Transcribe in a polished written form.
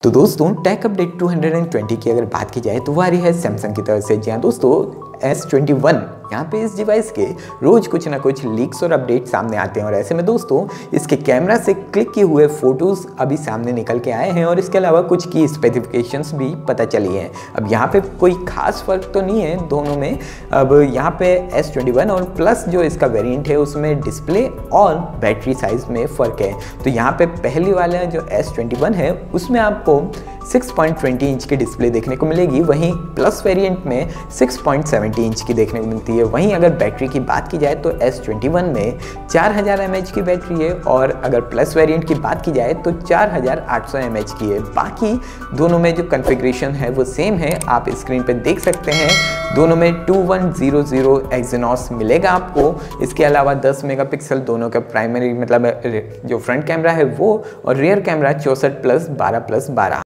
तो दोस्तों take update 220 की अगर बात की जाए तो वो आ रही है सैमसंग की तरफ से। जी हाँ दोस्तों, S21 यहाँ पे इस डिवाइस के रोज़ कुछ ना कुछ लीक्स और अपडेट सामने आते हैं और ऐसे में दोस्तों इसके कैमरा से क्लिक किए हुए फ़ोटोज़ अभी सामने निकल के आए हैं और इसके अलावा कुछ की स्पेसिफिकेशंस भी पता चली हैं। अब यहाँ पे कोई खास फ़र्क तो नहीं है दोनों में। अब यहाँ पे S21 और प्लस जो इसका वेरिएंट है उसमें डिस्प्ले और बैटरी साइज़ में फ़र्क है। तो यहाँ पे पहली वाला जो S21 है उसमें आपको 6.20 इंच की डिस्प्ले देखने को मिलेगी, वहीं प्लस वेरिएंट में 6.70 इंच की देखने को मिलती है। वहीं अगर बैटरी की बात की जाए तो S21 में 4000 mAh की बैटरी है और अगर प्लस वेरिएंट की बात की जाए तो 4800 mAh की है। बाकी दोनों में जो कॉन्फ़िगरेशन है वो सेम है, आप स्क्रीन पे देख सकते हैं। दोनों में 2100 एक्सिनोस मिलेगा आपको। इसके अलावा 10 मेगापिक्सल दोनों का प्राइमरी मतलब जो फ्रंट कैमरा है वो, और रियर कैमरा 64+12+12।